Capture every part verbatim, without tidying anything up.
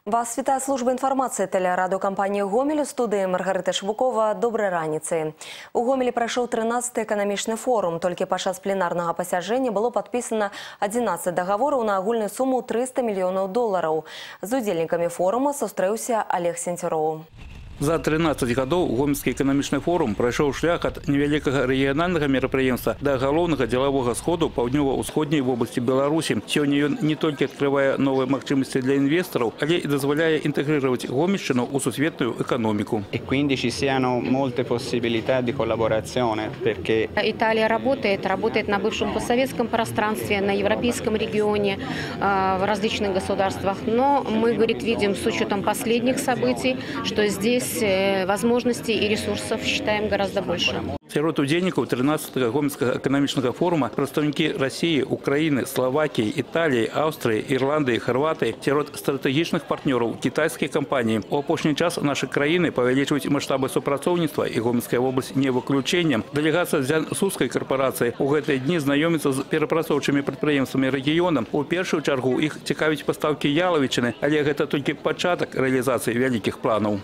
Вас вітає служба інформації телерадіокомпанії «Гомель». У студії Маргарита Швукова. Доброї раніці. У Гомелі пройшов тринадцятый экономичный форум. Толькі падчас пленарного пасяджэння было падпісана одиннадцать договоров на агульную сумму триста миллионов долларов. З удзельнікамі форума сустрэўся Олег Сенцюроў. За тринадцать гадоў Гомельскі эканамічны форум прайшоў шлях ад невялікага рэгіянальнага мерапрыемства да галоўнага дзелавога сходу паўднёва-ўсходняй вобласці Беларусі. Сёння ён не толькі адкрывае новыя магчымасці для інвестараў, але і дазваляе інтэгрировать Гомельшчыну ў сусветную эканоміку. E quindi ci siano molte possibilità di collaborazione, perché Италия работает, работает на бывшем постсоветском пространстве, на европейском регионе, в различных государствах. Но мы, говорит, видим с учетом последних событий, что здесь возможностей и ресурсов считаем гораздо больше. Сярод удзельнікаў тринадцатого Гомельскага эканамічнага форума прадстаўнікі России, Украины, Словакии, Италии, Австрии, Ирландии, Хорватии, сярод стратэгічных партнёраў кітайскія кампаніі. У апошні час наши краіны павялічваюць маштабы супрацоўніцтва, і Гомельская область не выключэннем. Делегация Дзянсускай корпорации у гэтыя дні знаёміцца з перапрацоўчымі прадпрыемствамі рэгіёна. У першую чаргу іх цікавіць пастаўкі ялавічыны, але гэта толькі пачатак реализации великих планов.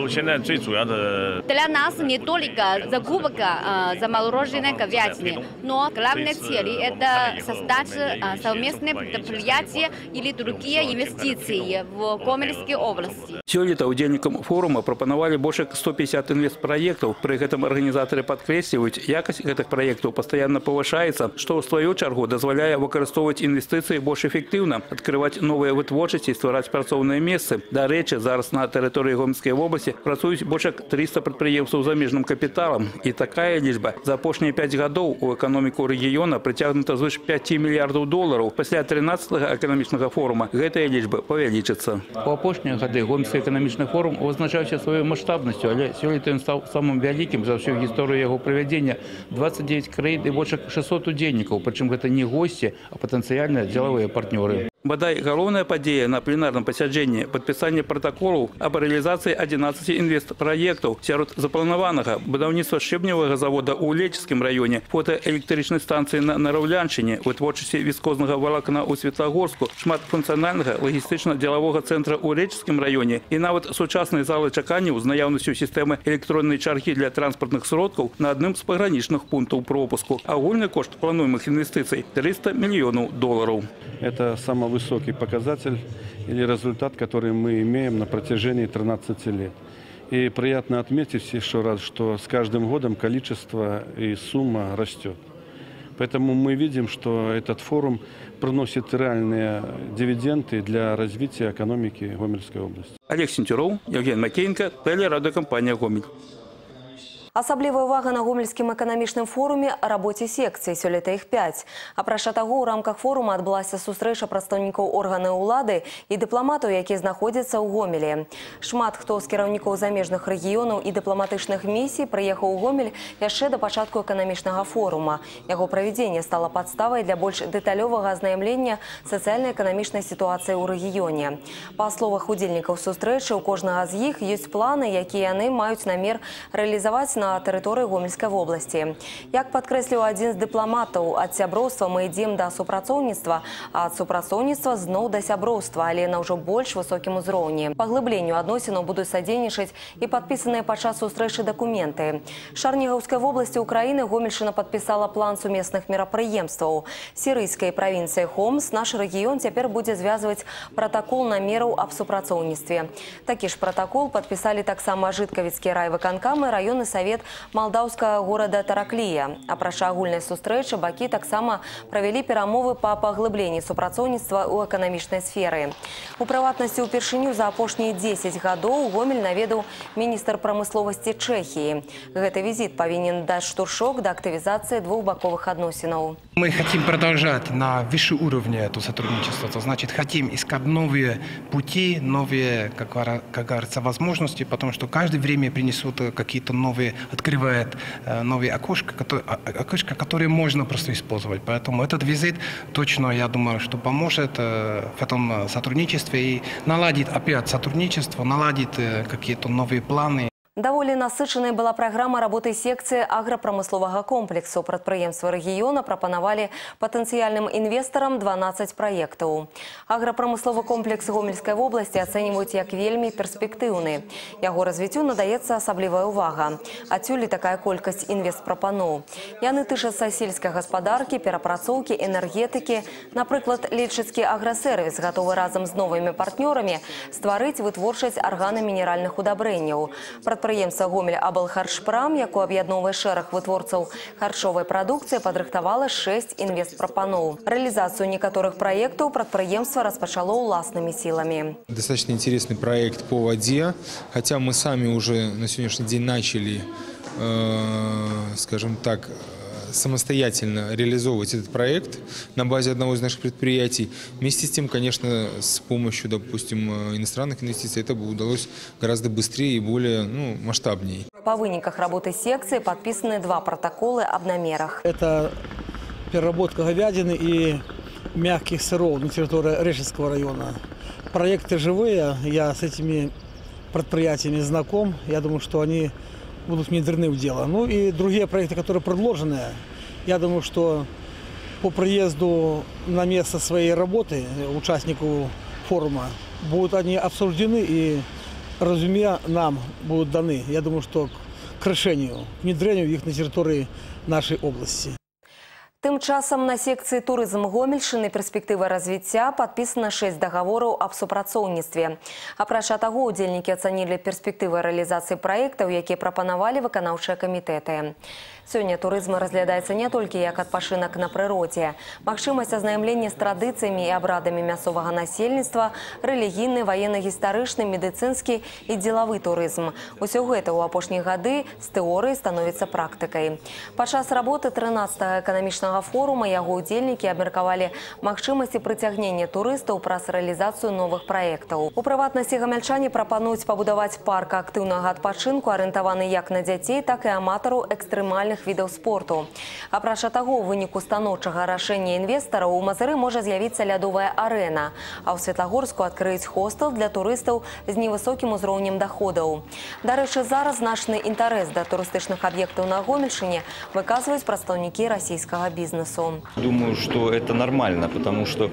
Для нас не только закупка замороженной говядины, но главной целью это создать совместные предприятия или другие инвестиции в Гомельской области. Сёлета удзельнікам форума прапанавалі больш як сто пятьдесят інвестпраектаў. Пры гэтым арганізатары падкрэсліваюць, якасць гэтых праектаў пастаянна павышаецца, што ў сваю чаргу дазваляе выкарыстоўваць інвестыцыі больш эфектыўна, адкрываць новыя вытворчасці і ствараць працоўныя месцы. Дарэчы, зараз на тэрыторыі Гомельскай вобласці працуюць больш як триста прадпрыемстваў з замежным капіталам. І такая лічба за апошнія пять гадоў у эканоміку рэгіёна прыцягнута звыш пяти мільярдаў долараў. Пасля тринадцатага эканамічнага форума гэтая лічба павялічыцца. У апошнія гады Гомельскі эканамічны форум вызначаўся сваёй маштабнасцю, але сёлета ён стаў самым вялікім за ўсю гісторыю яго правядзення. двадцать девять краін і больш як шестьсот удзельнікаў, прычым гэта не госці, а патэнцыяльныя дзелавыя партнёры. Бадай, галоўная падзея на пленарным пасяджэнні – падпісанне пратаколаў аб рэалізацыі одиннадцати інвестпраектаў. Сярод запланаванага будаўніцтва шчэбневага завода ў Лечыцкім раёне, фотоэлектрычнай станцыі на Нараўляншчыне, вытворчасці віскознага валакна ў Светлагорску, шматфункцыянальнага лагістычна-дзелавога цэнтра ў Рэчыцкім раёне і нават сучаснай залы чаканняў з наяўнасцю сістэмы электроннай чаргі для транспартных сродкаў на адным з пагранічных пунктаў пропуску. Агульны кошт плануемых інвестыцый – триста миллионов долларов. Это самый высокий показатель или результат, который мы имеем на протяжении тринадцати лет. И приятно отметить еще раз, что с каждым годом количество и сумма растет. Поэтому мы видим, что этот форум приносит реальные дивиденды для развития экономики Гомельской области. Олег Сенцюроў, Евген Макеенко, телерадиокомпания «Гомель». Асаблівая увага на Гомельскім эканамічным форуме о работе секцый. Сёлета іх пять. Апрача таго, у рамках форума адбылася сустрэча прадстаўнікоў органаў улады і дыпламатаў, якія знаходзяцца ў Гомелі. Шмат хто з кіраўнікоў замежных рэгіёнаў і дыпламатычных місій прыехаў у Гомель яшчэ да пачатку эканамічнага форума. Яго правядзенне стала падставай для больш дэталёвага азнаямлення сацыяльна-эканамічнай сітуацыі ў рэгіёне. Па словах удзельнікаў сустрэчы, у кожнага з іх ёсць планы, якія яны маюць намер рэалізаваць на тэрыторыі Гомельскай вобласці. Як падкрэсліў адзін з дыпламатаў, ад сяброўства мы ідзем да супрацоўніцтва, а ад супрацоўніцтва зноў да сяброўства, але на ўжо больш высокім узроўні. Паглыбленню адносінаў будуць садзейнічаць і падпісаныя падчас сустрэчы дакументы. Шарнігаўскай вобласці Украіны Гомельшчына падпісала план сумесных мерапрыемстваў. Сірыйскай правінцыі Хомс наш рэгіён цяпер будзе звязваць пратакол намераў аб супрацоўніцтве. Такі ж пратакол падпісалі таксама Жыткавіцкі райвыканкам і раённы савет малдаўскага горада Тараклія. Апрача агульнай сустрэчы бакі таксама правялі перамовы па паглыбленні супрацоўніцтва ў эканамічнай сферы. У прыватнасці, упершыню за апошнія дзесяць гадоў Гомель наведаў міністр прамысловасці Чэхіі. Гэты візіт павінен даць штуршок да актывізацыі двухбаковых адносінаў. Мы хотим продолжать на высшем уровне это сотрудничество. Это значит, хотим искать новые пути, новые, как говорится, возможности, потому что каждое время принесут какие-то новые, открывает новые окошко, которые, окошко, которые можно просто использовать. Поэтому этот визит точно, я думаю, что поможет в этом сотрудничестве и наладит опять сотрудничество, наладит какие-то новые планы. Даволі насычанай была праграма работы секцыі аграпрамысловага комплексу. Прадпрыемствы рэгіёна прапанавалі патэнцыяльным інвестарам дванаццаць праектаў. Аграпрамысловы комплекс Гомельскай вобласці ацэньваюць як вельмі перспектыўны. Яго развіццю надаецца асаблівая ўвага. Адсюль і такая колькасць інвестпрапаноў. Яны тычацца сельскай гаспадаркі, перапрацоўкі, энергетыкі. Напрыклад, лечыцкі аграсервіс гатовы разам з новымі партнёрамі стварыць вытворчасць арганамінеральных удабрэнняў. Прадпрыемства Гомель-Аблхаршпрам, якое аб'ядноўвае шэраг вытворцаў харчовай прадукцыі, падрыхтавала шэсць інвестпрапаноў. Рэалізацыю некаторых праектаў прадпрыемства распачало ўласнымі сіламі. Достаточно интересный проект по воде, хотя мы сами уже на сегодняшний день начали, э, скажем так, самостоятельно реализовывать этот проект на базе одного из наших предприятий. Вместе с тем, конечно, с помощью, допустим, иностранных инвестиций это бы удалось гораздо быстрее и более ну, масштабнее. По выниках работы секции подписаны два протокола об намерах. Это переработка говядины и мягких сыров на территории Решетского района. Проекты живые, я с этими предприятиями знаком. Я думаю, что они будут внедрены в дело. Ну и другие проекты, которые предложены, я думаю, что по приезду на место своей работы участнику форума будут они обсуждены и, разумея, нам будут даны, я думаю, что к решению, к внедрению их на территории нашей области. Тым часам на секцыі турызм Гомельшчыны перспектыва развіцця падпісана шэсць дагавораў аб супрацоўніцтве. Апрача таго, удзельнікі ацанілі перспектывы рэалізацыі праектаў, якія прапанавалі выканаўчыя камітэты. Сёння турызм разглядаецца не толькі як адпачынак на прыродзе. Магчымасць азнаямлення з традыцыямі і абрадамі мясцовага насельніцтва, рэлігійны, ваенна-гістарычны, медыцынскі і дзелавы турызм. Усё гэта ў апошнія гады з тэорыі становіцца практыкай. Падчас работы трынаццатага эканамічнага форума яго удзельнікі абмеркавалі магчымасці прыцягнення турыстаў праз рэалізацыю новых праектаў. У прыватнасці гамяльчане прапануюць пабудаваць парк актыўнага адпачынку, арыентаваны як на дзяцей, так і аматараў экстрэмальных відаў спорту. Апрача таго, у выніку станоўчага рашэння інвестараў у Мазыры можа з'явіцца лядовая арэна, а ў Светлагорску адкрыюць хостел для турыстаў з невысокім узроўнем доходаў. Дарэчы, зараз значны інтарэс да турыстычных аб'ектаў на Гомельшчыне выказваюць прадстаўнікі расійскага бизнесу. Думаю, что это нормально, потому что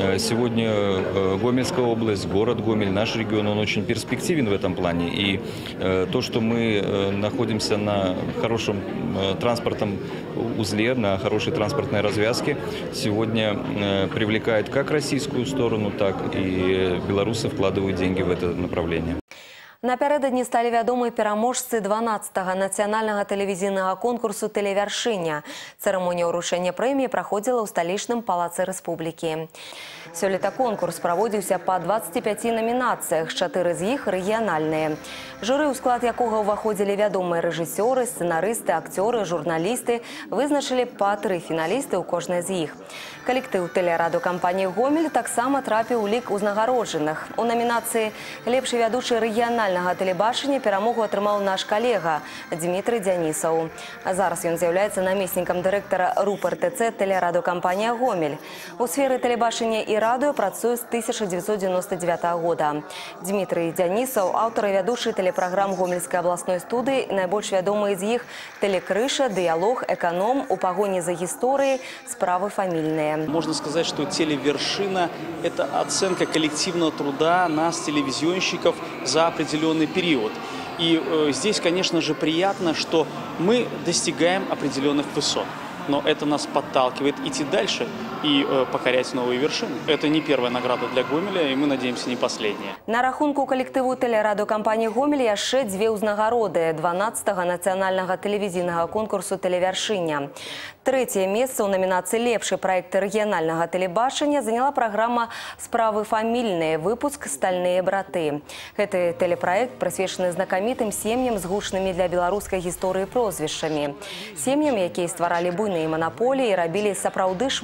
сегодня Гомельская область, город Гомель, наш регион, он очень перспективен в этом плане. И то, что мы находимся на хорошем транспортном узле, на хорошей транспортной развязке, сегодня привлекает как российскую сторону, так и белорусы вкладывают деньги в это направление. Напярэдадні сталі вядомы пераможцы дванаццатага нацыянальнага тэлевізійнага конкурсу «Тэлевяршыня». Цырымонія ўручэння прэміі праходзіла ў сталічным палацы рэспублікі. Сёлета конкурс праводзіўся па дваццаці пяці намінацыях, чатыры з іх рэгіянальныя. Журы, у склад якога ўваходзілі вядомыя рэжысёры, сцэнарысты, акцёры, журналісты, вызначылі па тры фіналісты ў кожнай з іх. Калектыў тэлерадыёкампаніі «Гомель» таксама трапіў у лік узнагароджаных. У намінацыі «Лепшы вядучы рэгіянальнага тэлебачання» перамогу атрымаў наш калега Дмітрый Дзянісаў. Зараз ён з'яўляецца намеснікам дырэктара РУП-РТЦ тэлерадыёкампанія «Гомель». У сферы тэлебачання і радыё працуе з тысяча дзевяцьсот дзевяносто дзевятага года. Дмітрый Дзянісаў – аўтар і вядучы тэлепраграм Гомельскай абласной студыі, найбольш вядомыя з іх «Тэлекрыша», «Дыялог», «Эканом», «У пагоні за гісторыяй», «Справы фамільныя». Можно сказать, что «Телевершина» – это оценка коллективного труда нас, телевизионщиков, за определенный период. И э, здесь, конечно же, приятно, что мы достигаем определенных высот. Но это нас подталкивает идти дальше и э, покорять новые вершины. Это не первая награда для Гомеля, и мы надеемся, не последняя. На рахунку калектыву тэлерадыёкампаніі «Гомель» яшчэ дзве ўзнагароды дванаццатага нацыянальнага тэлевізійнага конкурсу «Тэлевяршыня». Трэцяе месца ў намінацыі «Лепшы праект рэгіянальнага тэлебачання» заняла праграма «Справы фамільныя. Выпуск «Стальныя браты». Гэты тэлепраект прысвечаны знакамітым сем'ям з гучнымі для беларускай гісторыі прозвішчамі. Сем'ям, якія стваралі буйныя манаполіі, рабілі сапраўды шмат для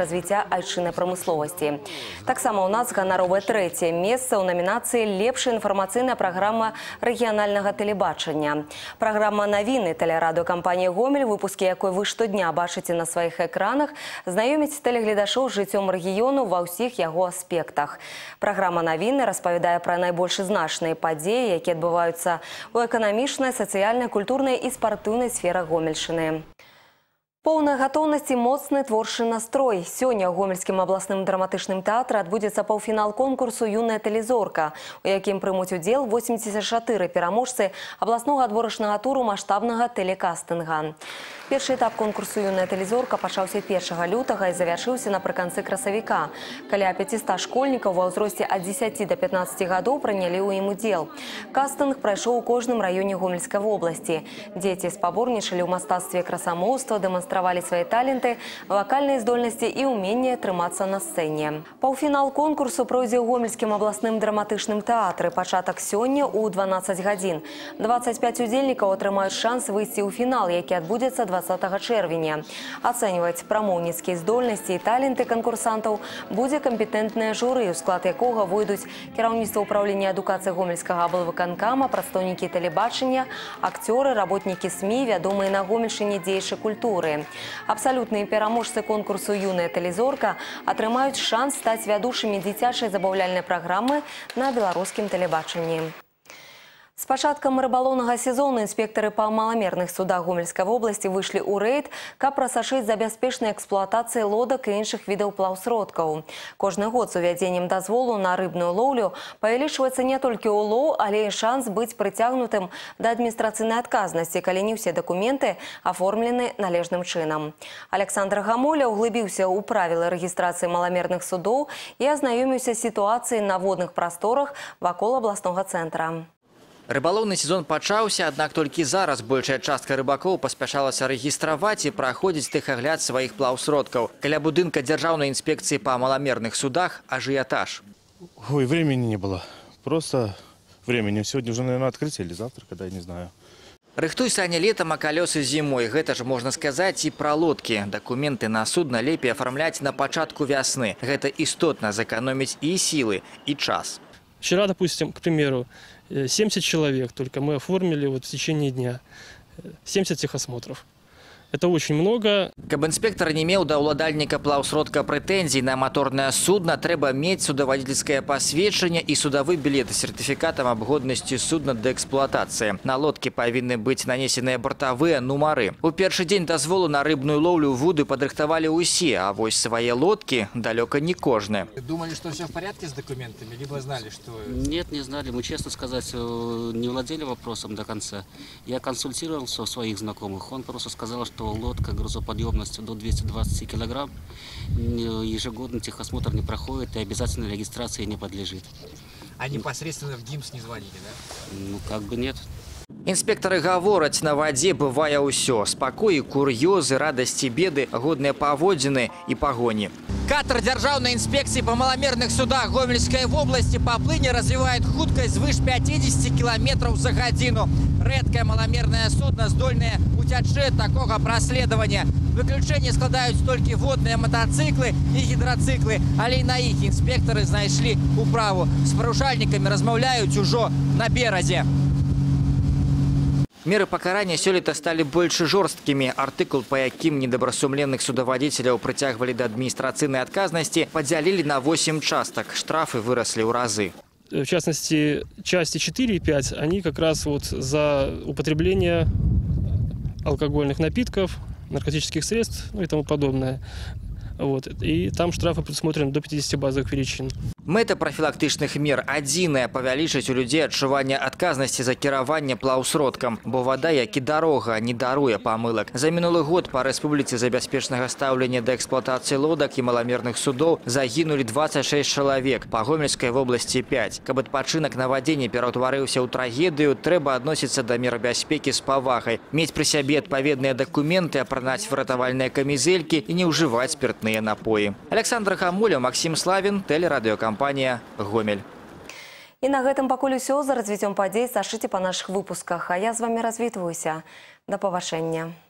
развіцця айчыннай прамысловасці. Таксама ў нас ганаровае трэцяе месца ў намінацыі «Лепшая інфармацыйная праграма рэгіянальнага тэлебачання». Праграма «Навіны» тэлерадыёкампаніі «Гомель», выпускі якой вы штодня бачыце на сваіх экранах, знаёміць тэлегледачоў з жыццём рэгіёну ва ўсіх яго аспектах. Праграма «Навіны» распавядае пра найбольш значныя падзеі, якія адбываюцца ў эканамічнай, сацыяльнай, культурнай і спартыўнай сферах Гомельшчыны. Поўная гатоўнасць і моцны творчы настрой. Сёння ў Гомельскім абласным драматычным тэатры адбудзецца паўфінал конкурсу «Юная тэлезорка», у якім прымуць удзел восемьдесят чатыры пераможцы абласнога адборачнага туру маштабнага тэлекастынга. Першы этап конкурсу «Юная тэлезорка» пачаўся першага лютага і завяршыўся напрыканцы красавіка. Каля пяцісот школьнікаў ва ўзросце ад дзесяці да пятнаццаці гадоў прынялі ў ім удзел. Кастынг прайшоў у кожным раёне Гомельскай вобласці. Дзеці спаборнічалі ў мастацтве красамоўства, дэманстравалі свае таленты, вакальныя здольнасці і ўменне трымацца на сцэне. Паўфінал конкурсу пройдзе ў Гомельскім абласным драматычным тэатры. Пачатак сёння ў дванаццаць гадзін. дваццаць пяць удзельнікаў атрымаюць шанс выйсці ў фінал, які адбудзецца дваццатага чэрвеня. Ацэньваць прамоўніцкія здольнасці і таленты канкурсантаў будзе кампетэнтнае журы, у склад якога войдуць кіраўніцтва ўправлення адукацыі Гомельскага аблвыканкама, прадстаўнікі тэлебачання, акцёры, работнікі СМІ, вядомыя на Гомельшчыне дзеячы культуры. Абсалютныя пераможцы конкурсу «Юная тэлезорка» атрымаюць шанс стаць вядучымі дзіцячай забаўляльнай праграмы на беларускім тэлебачанні. С пачаткам рыбалоўнага сезону інспектары па маламерных судах Гомельскай вобласці выйшлі ў рэйд, каб прасачыць за бяспечнай эксплуатацыяй лодак і іншых відаў плаўсродкаў. Кожны год з увядзеннем дазволу на рыбную лоўлю павялічваецца не толькі ўлоў, але і шанс быць прыцягнутым да адміністрацыйнай адказнасці, калі не ўсе дакументы аформлены належным чынам. Александр Гамоля углыбіўся ў правілы рэгістрацыі маламерных судоў і азнаёміўся з сітуацыяй на водных прасторах вакол абласнога цэнтра. Рыбалоўны сезон пачаўся, аднак толькі зараз большая частка рыбакоў паспяшалася рэгістраваць і праходзіць тэхагляд сваіх плаўсродкаў. Каля будынка Дзяржаўнай інспекцыі па маламерных судах ажыятаж. Ой, времени не было. Просто времени. Сегодня уже, наверное, открытие или завтра, когда, я не знаю. Рыхтуй сані летам, а калёсы зімой. Гэта ж можна сказаць і пра лодкі. Дакументы на судна лепей афармляць на пачатку вясны. Гэта істотна зэканоміць і сілы, і час. Вчера, допустим, к примеру, семьдесят человек только мы оформили вот в течение дня. семьдесят техосмотров. Это очень много. Каб инспектор не меў да ўладальніка плаўсродка прэтэнзій на моторное судно, трэба мець судаводительское посведчанне і судовы білет з сертыфікатам аб годнасці судна да эксплуатацыі. На лодке павінны быць нанесеныя бортавыя нумары. У першы дзень дазволу на рыбную лоўлю вуды падрыхтавалі ўсе, а вось свае лодкі далёка не кожны. Думали, что все в порядке с документами, либо знали, что... Нет, не знали. Мы, честно сказать, не владели вопросом до конца. Я консультировался у своих знакомых. Он просто сказал, что лодка грузоподъемностью до двухсот двадцати килограмм ежегодно техосмотр не проходит и обязательной регистрации не подлежит. А непосредственно в ГИМС не звонили, да? Ну, как бы нет. Інспектары гавораць, на вадзе бывае ўсё. Спакоі, кур'ёзы, радасці, беды, годныя паводзіны і пагоні. Катер Дзяржаўнай інспекцыі па маламерных судах Гомельскай вобласці па плыне развівае хуткасць звыш пятидесяти километров за гадзіну. Рэдкае маламернае судно здольнае уцячы ад такога праследавання. Выключэнне складаюць толькі водныя матацыклы і гідрацыклы, але і на іх інспектары знайшлі управу. З парушальнікамі размаўляюць ужо на беразе. Меры пакарання сёлета сталі больш жорсткімі. Артыкул, па якім недобрасумленных судаводителяў прыцягвалі да адміністрацыйнай адказнасці, падзялілі на восемь частак. Штрафы выросли ў разы. В частности, части четыре и пять, они как раз вот за употребление алкогольных напитков, наркотических средств, ну и тому подобное. Вот. И там штрафы предусмотрены до пятидесяти базовых величин. Мэта профілактычных мер адзіная – павялічыць у людзей адчуванне адказнасці за кіраванне плаўсродкам, бо вода, як і дарога, не даруе памылак. За мінулы год па рэспубліцы за бяспечнага стаўлення да эксплуатацыі лодак і маламерных судоў загінулі двадцать шесть чалавек, па Гомельскай вобласці пять. Каб адпачынак на вадзе не пераўтварыўся ў трагедыю, трэба адносіцца да мер бяспекі з павагай, мець пры сябе адпаведныя дакументы, апранаць выратавальныя камізэлькі і не ўжываць спиртныя напоі. Александр Хамуля, Максим Славін, тэлерадыёкампанія Гомель. І на гэтым пакуль усё. За развіццём падзей сачыце па нашых выпусках. А я з вамі развітваюся. Да пабачэння.